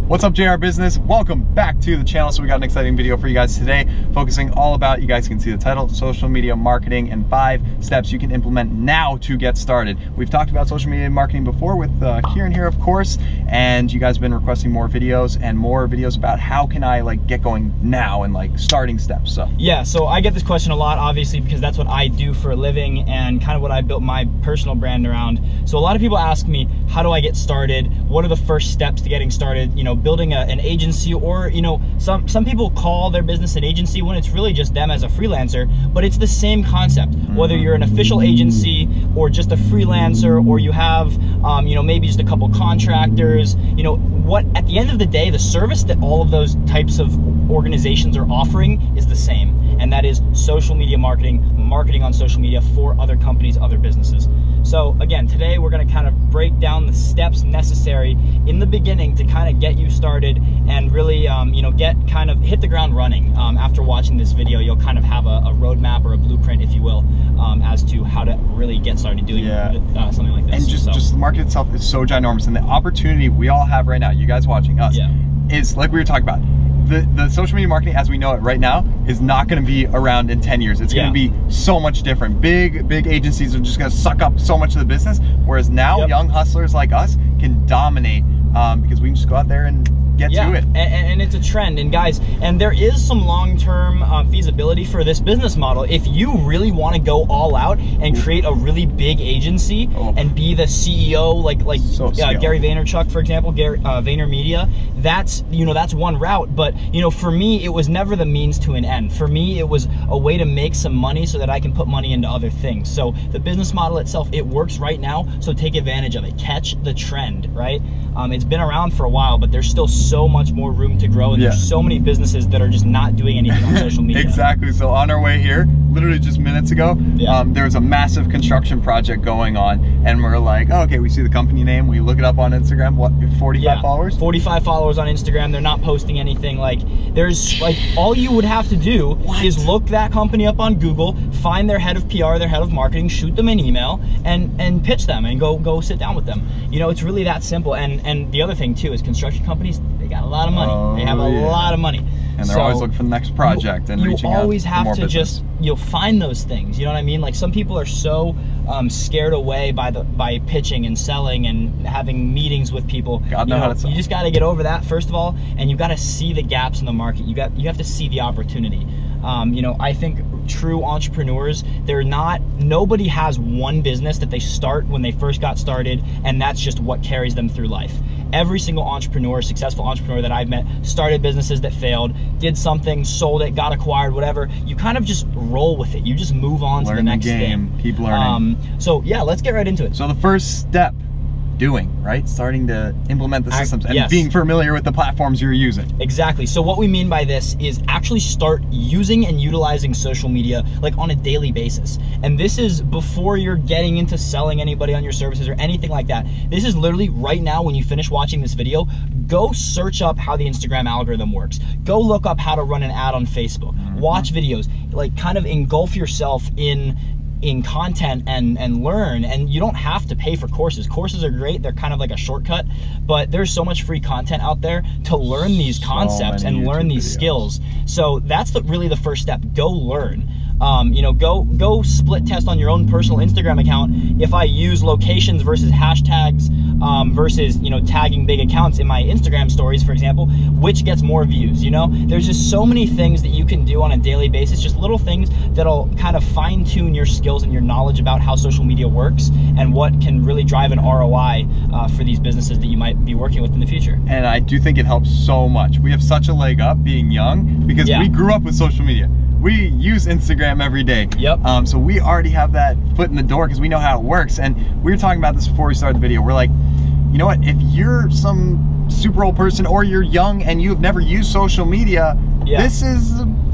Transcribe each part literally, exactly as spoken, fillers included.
What's up, J R Business? Welcome back to the channel. So we got an exciting video for you guys today, focusing all about, you guys can see the title, social media marketing and five steps you can implement now to get started. We've talked about social media marketing before with uh, Kieran here, of course, and you guys have been requesting more videos and more videos about how can I like get going now and like starting steps. So yeah, so I get this question a lot, obviously, because that's what I do for a living and kind of what I built my personal brand around. So a lot of people ask me, how do I get started? What are the first steps to getting started? You know, building a, an agency, or you know, some some people call their business an agency when it's really just them as a freelancer, but it's the same concept. Whether you're an official agency or just a freelancer, or you have um, you know, maybe just a couple contractors, you know, what at the end of the day, the service that all of those types of organizations are offering is the same, and that is social media marketing, marketing on social media for other companies, other businesses. So again, today we're going to kind of break down the steps necessary in the beginning to kind of get you started and really, um, you know, get kind of hit the ground running. Um, after watching this video, you'll kind of have a, a roadmap or a blueprint, if you will, um, as to how to really get started doing yeah. uh, something like this. And just, so. just the market itself is so ginormous, and the opportunity we all have right now, you guys watching us, yeah. is like we were talking about. The, the social media marketing as we know it right now is not going to be around in ten years. It's yeah. going to be so much different. Big, big agencies are just going to suck up so much of the business, whereas now yep. young hustlers like us can dominate um, because we can just go out there and get yeah. to it. And, and it's a trend. And guys, and there is some long-term uh, feasibility for this business model. If you really want to go all out and create a really big agency oh. and be the C E O, like like so uh, Gary Vaynerchuk, for example, Gary, uh, VaynerMedia, that's, you know, that's one route. But, you know, for me, it was never the means to an end. For me, it was a way to make some money so that I can put money into other things. So the business model itself, it works right now. So take advantage of it. Catch the trend, right? Um, it's been around for a while, but there's still so much more room to grow, and yeah. there's so many businesses that are just not doing anything on social media. Exactly. So on our way here, literally just minutes ago, yeah. um, there was a massive construction project going on, and we're like, oh, okay, we see the company name, we look it up on Instagram. What, forty-five yeah. followers? forty-five followers on Instagram. They're not posting anything. Like, there's like, all you would have to do what? is look that company up on Google, find their head of P R, their head of marketing, shoot them an email, and and pitch them, and go go sit down with them. You know, it's really that simple. And and the other thing too is construction companies, they got a lot of money. Oh, they have a yeah. lot of money. And they're so always looking for the next project and you reaching out. You always have more to business. just, you'll find those things. You know what I mean? Like, some people are so um, scared away by the by pitching and selling and having meetings with people. God know, you know, how to sell. You just got to get over that, first of all, and you got to see the gaps in the market. You got you have to see the opportunity. Um, you know, I think true entrepreneurs, they're not, nobody has one business that they start when they first got started, and that's just what carries them through life. Every single entrepreneur, successful entrepreneur that I've met, started businesses that failed, did something, sold it, got acquired, whatever. You kind of just roll with it. You just move on Learn to the next the game. thing. Keep learning. Um, so yeah, let's get right into it. So the first step, doing, right? Starting to implement the systems and yes. being familiar with the platforms you're using. Exactly. So what we mean by this is actually start using and utilizing social media like on a daily basis. And this is before you're getting into selling anybody on your services or anything like that. This is literally right now, when you finish watching this video, go search up how the Instagram algorithm works. Go look up how to run an ad on Facebook. Mm-hmm. Watch videos, like kind of engulf yourself in in content and and learn. And you don't have to pay for courses. Courses are great, they're kind of like a shortcut, but there's so much free content out there to learn these concepts so and learn these videos. skills. So that's the, really the first step. Go learn. Um, you know, go go split test on your own personal Instagram account. If I use locations versus hashtags um, versus, you know, tagging big accounts in my Instagram stories, for example, which gets more views, you know? There's just so many things that you can do on a daily basis, just little things that'll kind of fine tune your skills and your knowledge about how social media works and what can really drive an R O I uh, for these businesses that you might be working with in the future. And I do think it helps so much. We have such a leg up being young because yeah. we grew up with social media. We use Instagram every day. Yep. Um, so we already have that foot in the door because we know how it works. And we were talking about this before we started the video. We're like, you know what? If you're some super old person or you're young and you've never used social media, yeah. this is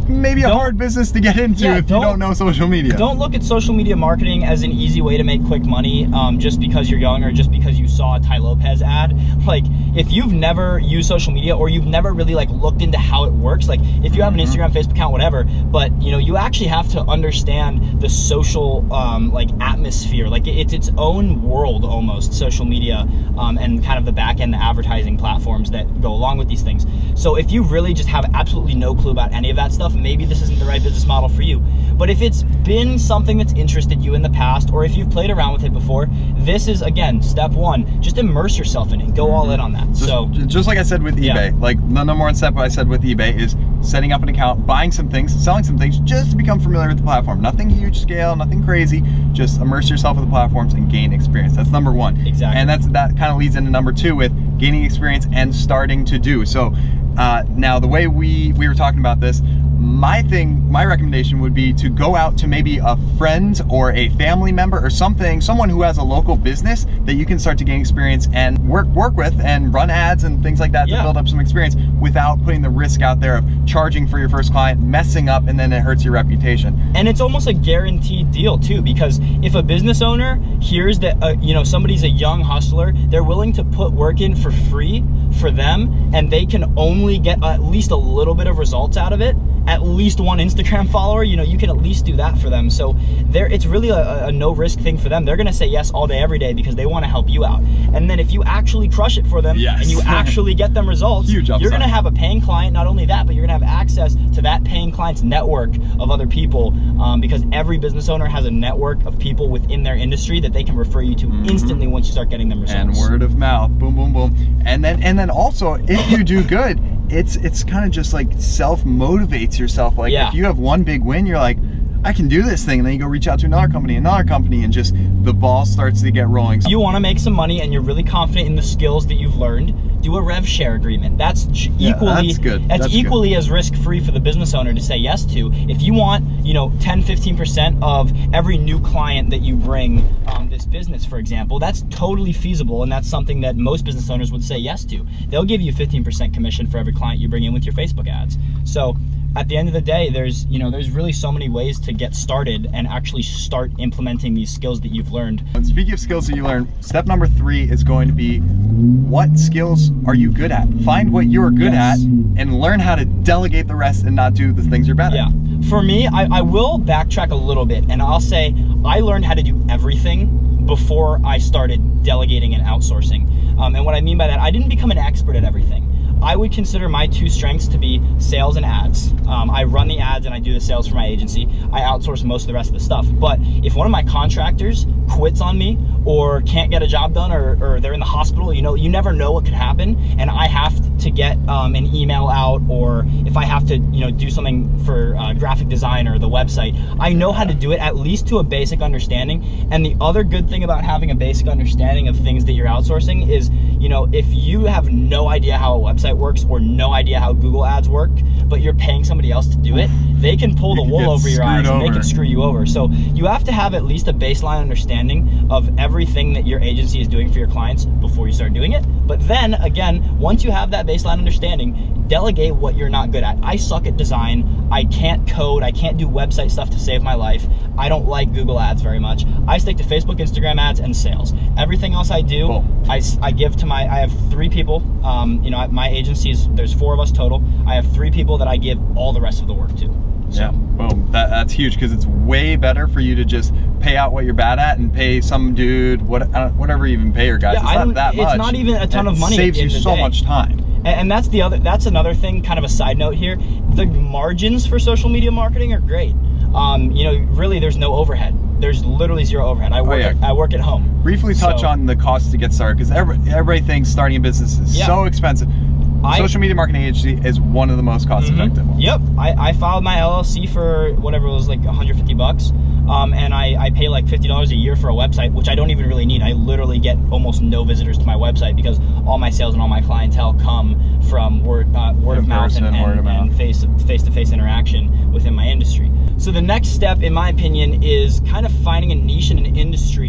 maybe a don't, hard business to get into yeah, if don't, you don't know social media. Don't look at social media marketing as an easy way to make quick money um, just because you're young or just because you saw a Tai Lopez ad. Like, if you've never used social media or you've never really like looked into how it works, like if you have an mm-hmm. Instagram, Facebook account, whatever, but you know, you actually have to understand the social um, like atmosphere. Like it's its own world almost, social media um, and kind of the back end, the advertising platforms that go along with these things. So if you really just have absolutely no clue about any of that stuff, maybe this isn't the right business model for you. But if it's been something that's interested you in the past, or if you've played around with it before, this is, again, step one. Just immerse yourself in it. Go all in on that. Just, so just like I said with eBay, yeah. like the number one step I said with eBay is setting up an account, buying some things, selling some things, just to become familiar with the platform. Nothing huge scale, nothing crazy. Just immerse yourself with the platforms and gain experience. That's number one. Exactly. And that's that kind of leads into number two with gaining experience and starting to do. So uh, now the way we we were talking about this, my thing, my recommendation would be to go out to maybe a friend or a family member or something, someone who has a local business that you can start to gain experience and work work with and run ads and things like that yeah. to build up some experience without putting the risk out there of charging for your first client, messing up, and then it hurts your reputation. And it's almost a guaranteed deal too, because if a business owner hears that uh, you know, somebody's a young hustler, they're willing to put work in for free for them, and they can only get at least a little bit of results out of it, at least one Instagram follower, you know, you can at least do that for them. So there, it's really a, a no risk thing for them. They're gonna say yes all day, every day, because they wanna help you out. And then if you actually crush it for them yes. and you actually get them results, Huge you're gonna have a paying client. Not only that, but you're gonna have access to that paying client's network of other people, um, because every business owner has a network of people within their industry that they can refer you to mm-hmm. instantly once you start getting them results. And word of mouth, boom, boom, boom. And then, and then also, if you do good, it's it's kind of just like self-motivates yourself. Like yeah. if you have one big win, you're like, I can do this thing, and then you go reach out to another company, another company, and just the ball starts to get rolling. You want to make some money and you're really confident in the skills that you've learned, do a rev share agreement. That's yeah, equally that's good. That's, that's equally good. as risk-free for the business owner to say yes to. If you want, you know, ten, fifteen percent of every new client that you bring um, this business, for example, that's totally feasible, and that's something that most business owners would say yes to. They'll give you fifteen percent commission for every client you bring in with your Facebook ads. So at the end of the day, there's, you know, there's really so many ways to get started and actually start implementing these skills that you've learned. And speaking of skills that you learned, step number three is going to be, what skills are you good at? Find what you're good yes. at and learn how to delegate the rest and not do the things you're bad yeah. at. Yeah. For me, I, I will backtrack a little bit, and I'll say I learned how to do everything before I started delegating and outsourcing. Um, and what I mean by that, I didn't become an expert at everything. I would consider my two strengths to be sales and ads. Um, I run the ads and I do the sales for my agency. I outsource most of the rest of the stuff. But if one of my contractors quits on me or can't get a job done, or, or they're in the hospital, you know, you never know what could happen. And I have to get um, an email out, or if I have to, you know, do something for uh, graphic design or the website, I know how to do it at least to a basic understanding. And the other good thing about having a basic understanding of things that you're outsourcing is, you know, if you have no idea how a website works or no idea how Google ads work, but you're paying somebody else to do it, they can pull the wool over your eyes and they can screw you over. So you have to have at least a baseline understanding of everything that your agency is doing for your clients before you start doing it. But then again, once you have that baseline understanding, delegate what you're not good at. I suck at design. I can't code. I can't do website stuff to save my life. I don't like Google ads very much. I stick to Facebook, Instagram ads, and sales. Everything else I do, cool. I, I give to my, I have three people, um, you know, my agencies, there's four of us total. I have three people that I give all the rest of the work to. So. Yeah, boom, that, that's huge, because it's way better for you to just pay out what you're bad at and pay some dude, what, whatever you even pay your guys. Yeah, it's I not that it's much. It's not even a ton it of money. Saves you so day. much time. And, and that's the other, that's another thing, kind of a side note here. The margins for social media marketing are great. Um, you know, really there's no overhead. There's literally zero overhead. I work, oh, yeah. at, I work at home. Briefly touch so, on the cost to get started, because everybody, everybody thinks starting a business is yeah. so expensive. I, Social media marketing agency is one of the most cost effective mm-hmm. ones. Yep, I, I filed my L L C for whatever it was, like one hundred fifty bucks. Um, and I, I pay like fifty dollars a year for a website, which I don't even really need. I literally get almost no visitors to my website because all my sales and all my clientele come from word, uh, word of mouth and, and, word of and mouth. face, face-to-face interaction within my industry. So the next step, in my opinion, is kind of finding a niche in an industry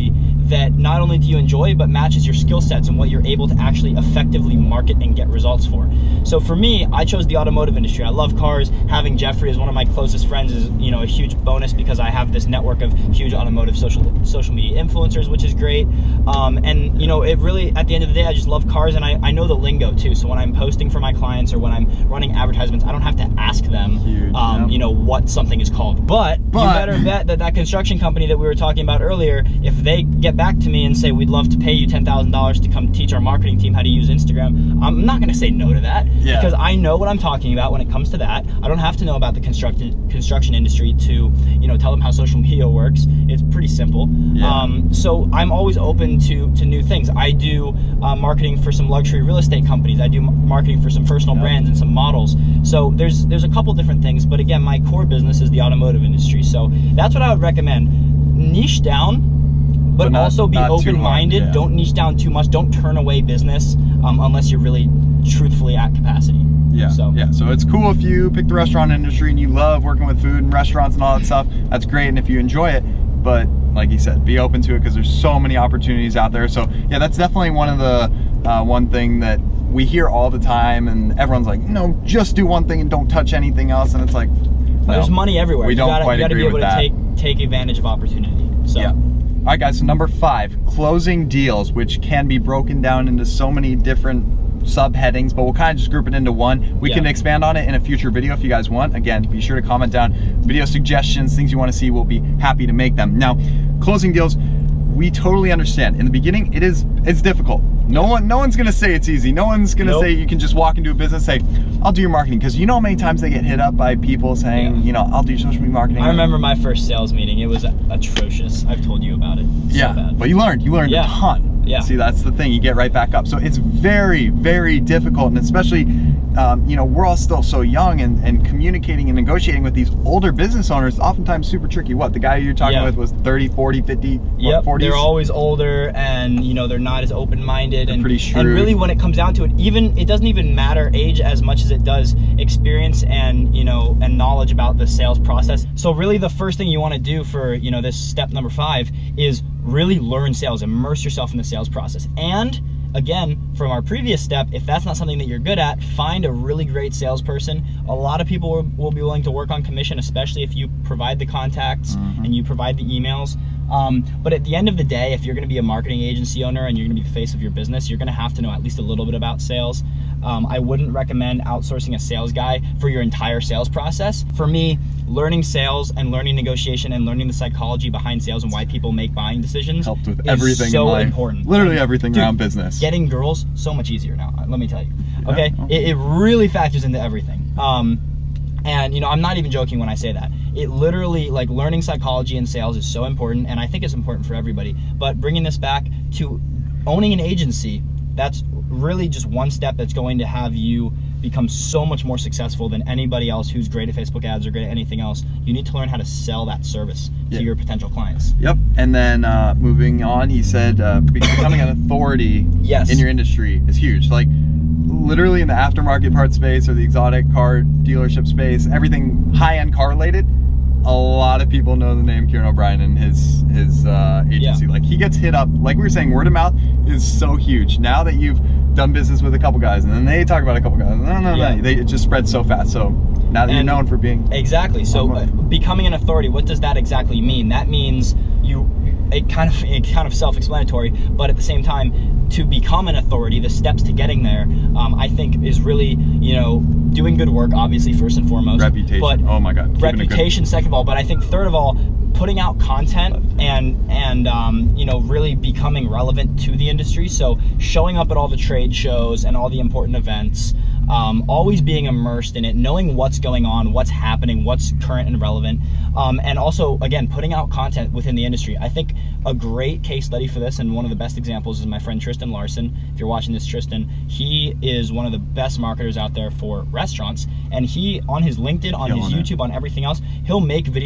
that not only do you enjoy, but matches your skill sets and what you're able to actually effectively market and get results for. So for me, I chose the automotive industry. I love cars. Having Jeffrey as one of my closest friends is, you know, a huge bonus because I have this network of huge automotive social social media influencers, which is great. Um, and you know, it really, at the end of the day, I just love cars, and I, I know the lingo too. So when I'm posting for my clients or when I'm running advertisements, I don't have to ask them, Huge, um, yeah. you know, what something is called. But, But you better bet that that construction company that we were talking about earlier, if they get back to me and say, we'd love to pay you ten thousand dollars to come teach our marketing team how to use Instagram, I'm not going to say no to that, yeah. because I know what I'm talking about when it comes to that. I don't have to know about the construction construction industry to, you know, tell them how social media works. It's pretty simple. Yeah. Um, so I'm always open to to new things. I do uh, marketing for some luxury real estate companies. I do marketing for some personal Yep. brands and some models. So there's there's a couple different things, but again, my core business is the automotive industry. So that's what I would recommend. Niche down, but, But not- also be not too hard, open-minded. yeah. Don't niche down too much. Don't turn away business um, unless you're really truthfully at capacity. Yeah, So yeah. So it's cool if you pick the restaurant industry and you love working with food and restaurants and all that stuff. That's great, and if you enjoy it. But like you said, be open to it because there's so many opportunities out there. So yeah, that's definitely one of the uh, one thing that we hear all the time, and everyone's like, no, just do one thing and don't touch anything else. And it's like, no, there's money everywhere. We you don't gotta, quite you gotta agree be able with to that. take take advantage of opportunity. So. Yeah. All right, guys. So number five, closing deals, which can be broken down into so many different subheadings, but we'll kind of just group it into one. We Yeah. can expand on it in a future video if you guys want. Again, be sure to comment down video suggestions, things you want to see. We'll be happy to make them. Now, closing deals, we totally understand. In the beginning, it is it's difficult. No one, no one's gonna say it's easy. No one's gonna Nope. say you can just walk into a business and say, "I'll do your marketing," because you know how many times they get hit up by people saying, Yeah. you know, "I'll do your social media marketing." I remember my first sales meeting. It was atrocious. I've told you about it. So Yeah, bad. but you learned. You learned Yeah. a ton. Yeah. See, that's the thing. You get right back up. So it's very, very difficult, and especially, um, you know, we're all still so young, and, and communicating and negotiating with these older business owners, oftentimes super tricky. What, the guy you're talking Yeah. with was thirty, forty, fifty, Yep, what, forties? they're always older, and you know they're not as open-minded, and pretty shrewd. and really when it comes down to it, even it doesn't even matter age as much as it does experience and you know and knowledge about the sales process. So really, the first thing you want to do for you know this step number five is really learn sales, immerse yourself in the sales process, and again, from our previous step, if that's not something that you're good at, find a really great salesperson. A lot of people will, will be willing to work on commission, especially if you provide the contacts Mm-hmm. and you provide the emails. Um, but at the end of the day, if you're gonna be a marketing agency owner and you're gonna be the face of your business, you're gonna have to know at least a little bit about sales. Um, I wouldn't recommend outsourcing a sales guy for your entire sales process. For me, learning sales and learning negotiation and learning the psychology behind sales and why people make buying decisions helped with is everything so in life. important. Literally Um, everything dude, around business. Getting girls, so much easier now, let me tell you. Yeah, Okay, well. it, it really factors into everything. Um, and you know, I'm not even joking when I say that. It literally, like learning psychology in sales is so important, and I think it's important for everybody. But bringing this back to owning an agency, that's really just one step that's going to have you become so much more successful than anybody else who's great at Facebook ads or great at anything else. You need to learn how to sell that service Yeah. to your potential clients. Yep. And then uh, moving on, he said uh, becoming an authority Yes. in your industry is huge. Like literally in the aftermarket part space or the exotic car dealership space, everything high-end car related, a lot of people know the name Kieran O'Brien and his his uh, agency. Yeah. Like he gets hit up, like we were saying, word of mouth is so huge. Now that you've done business with a couple guys and then they talk about a couple guys, no, no, Yeah. no, they, it just spreads so fast. So now that you're And- known for being Exactly. So uh, becoming an authority, what does that exactly mean? That means you, it kind of, it kind of self-explanatory, but at the same time, to become an authority, the steps to getting there, um, I think is really, you know, doing good work, obviously, first and foremost. reputation. But Oh my God. Keeping a good- reputation, second of all, but I think third of all, putting out content and and um, you know really becoming relevant to the industry. So showing up at all the trade shows and all the important events, um, always being immersed in it, knowing what's going on, what's happening, what's current and relevant, um, and also again putting out content within the industry. I think a great case study for this and one of the best examples is my friend Tristan Larson. If you're watching this, Tristan, he is one of the best marketers out there for restaurants, and he on his LinkedIn, on his Killing it. YouTube, on everything else, he'll make videos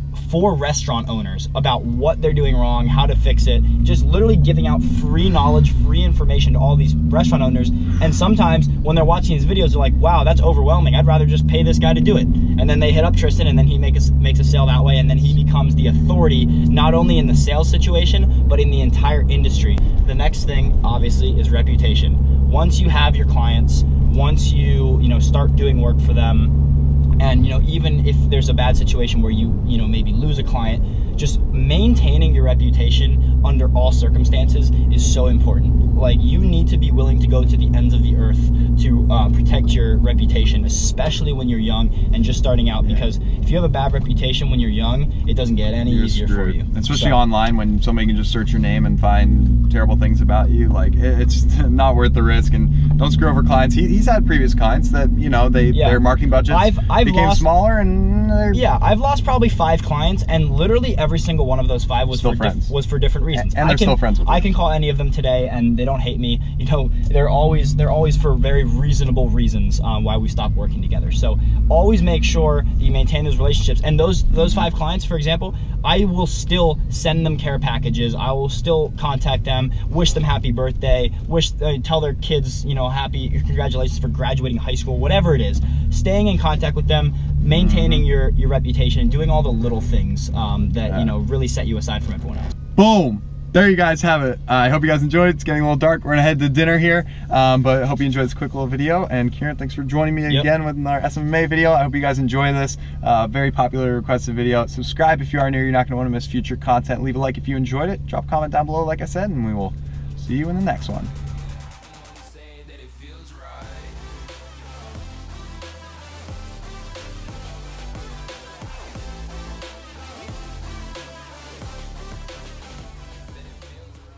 for restaurant owners about what they're doing wrong, how to fix it, just literally giving out free knowledge, free information to all these restaurant owners. And sometimes when they're watching these videos, they're like, wow, that's overwhelming. I'd rather just pay this guy to do it. And then they hit up Tristan, and then he make a, makes a sale that way, and then he becomes the authority, not only in the sales situation, but in the entire industry. The next thing, obviously, is reputation. Once you have your clients, once you, you know, start doing work for them, and you know, even if there's a bad situation where you you know maybe lose a client, just maintaining your reputation under all circumstances is so important. Like, you need to be willing to go to the ends of the earth to uh, protect your reputation, especially when you're young and just starting out. Yeah. Because if you have a bad reputation when you're young, it doesn't get any you're easier screwed. for you. Especially so, online, when somebody can just search your name and find terrible things about you. Like, it's not worth the risk. And don't screw over clients. He, he's had previous clients that, you know, they yeah. their marketing budgets I've, I've became lost, smaller, and they're, yeah, I've lost probably five clients, and literally every single one of those five was still for friends. was for different reasons. And, and they're I can, still friends with you. I can call any of them today, and they don't hate me. You know, they're always they're always for very reasonable reasons um, why we stopped working together. So always make sure that you maintain those relationships. And those those five clients, for example, I will still send them care packages. I will still contact them, wish them happy birthday, wish uh, tell their kids, you know, happy congratulations for graduating high school, whatever it is. Staying in contact with them, maintaining your your reputation, and doing all the little things um, that yeah. you know really set you aside from everyone else. Boom. There you guys have it. Uh, I hope you guys enjoyed. It's getting a little dark. We're gonna head to dinner here, um, but I hope you enjoyed this quick little video. And Kieran, thanks for joining me yep. again with our S M M A video. I hope you guys enjoy this. Uh, very popular requested video. Subscribe if you are new. You're not gonna wanna miss future content. Leave a like if you enjoyed it. Drop a comment down below, like I said, and we will see you in the next one.